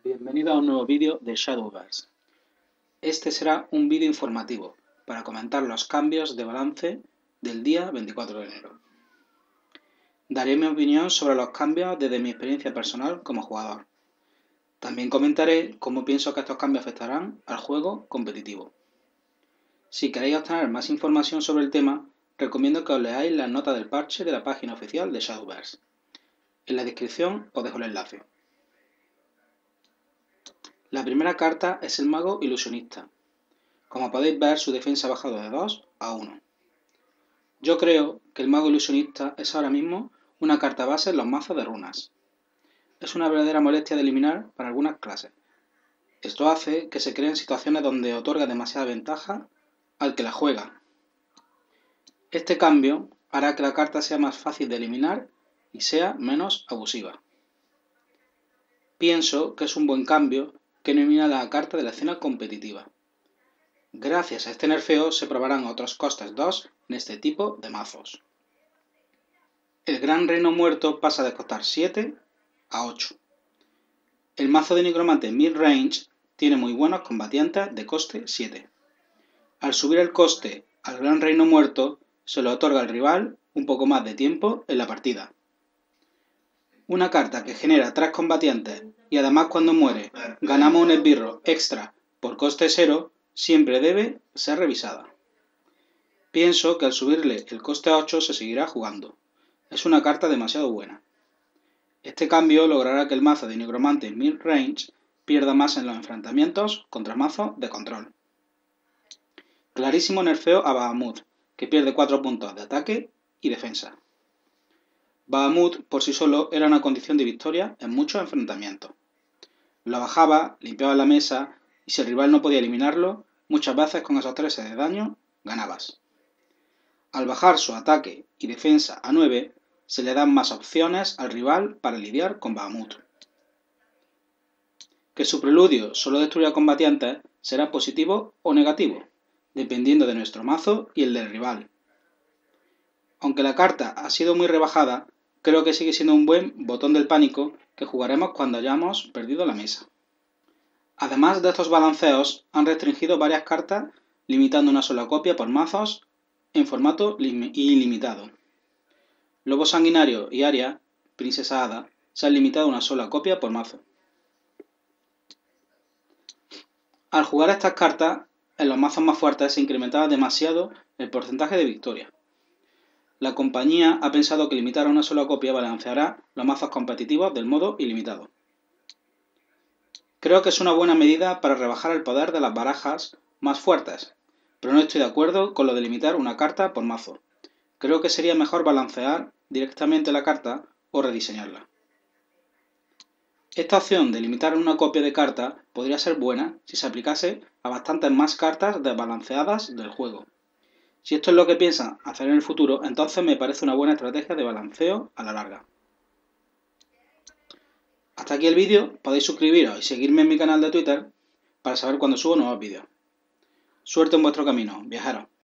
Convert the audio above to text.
Bienvenido a un nuevo vídeo de Shadowverse. Este será un vídeo informativo para comentar los cambios de balance del día 24 de enero. Daré mi opinión sobre los cambios desde mi experiencia personal como jugador. También comentaré cómo pienso que estos cambios afectarán al juego competitivo. Si queréis obtener más información sobre el tema, recomiendo que os leáis las notas del parche de la página oficial de Shadowverse. En la descripción os dejo el enlace. La primera carta es el Mago Ilusionista. Como podéis ver, su defensa ha bajado de 2 a 1. Yo creo que el Mago Ilusionista es ahora mismo una carta base en los mazos de runas. Es una verdadera molestia de eliminar para algunas clases. Esto hace que se creen situaciones donde otorga demasiada ventaja al que la juega. Este cambio hará que la carta sea más fácil de eliminar y sea menos abusiva. Pienso que es un buen cambio que elimina la carta de la escena competitiva. Gracias a este nerfeo se probarán otros costes 2 en este tipo de mazos. El Gran Reino Muerto pasa de costar 7 a 8. El mazo de Nigromante Mid-Range tiene muy buenos combatientes de coste 7. Al subir el coste al Gran Reino Muerto, se le otorga al rival un poco más de tiempo en la partida. Una carta que genera 3 combatientes y además cuando muere ganamos un esbirro extra por coste 0 siempre debe ser revisada. Pienso que al subirle el coste a 8 se seguirá jugando. Es una carta demasiado buena. Este cambio logrará que el mazo de Nigromante Mid-Range pierda más en los enfrentamientos contra mazos de control. Clarísimo nerfeo a Bahamut, que pierde 4 puntos de ataque y defensa. Bahamut por sí solo era una condición de victoria en muchos enfrentamientos. Lo bajaba, limpiaba la mesa y si el rival no podía eliminarlo, muchas veces con esos 13 de daño ganabas. Al bajar su ataque y defensa a 9, se le dan más opciones al rival para lidiar con Bahamut. Que su preludio solo destruya combatientes será positivo o negativo, dependiendo de nuestro mazo y el del rival. Aunque la carta ha sido muy rebajada, creo que sigue siendo un buen botón del pánico que jugaremos cuando hayamos perdido la mesa. Además de estos balanceos, han restringido varias cartas limitando una sola copia por mazos en formato ilimitado. Lobo Sanguinario y Aria, Princesa Hada, se han limitado a una sola copia por mazo. Al jugar estas cartas, en los mazos más fuertes se incrementaba demasiado el porcentaje de victoria. La compañía ha pensado que limitar a una sola copia balanceará los mazos competitivos del modo ilimitado. Creo que es una buena medida para rebajar el poder de las barajas más fuertes, pero no estoy de acuerdo con lo de limitar una carta por mazo. Creo que sería mejor balancear directamente la carta o rediseñarla. Esta opción de limitar una copia de carta podría ser buena si se aplicase a bastantes más cartas desbalanceadas del juego. Si esto es lo que piensan hacer en el futuro, entonces me parece una buena estrategia de balanceo a la larga. Hasta aquí el vídeo, podéis suscribiros y seguirme en mi canal de Twitter para saber cuando subo nuevos vídeos. Suerte en vuestro camino, viajeros.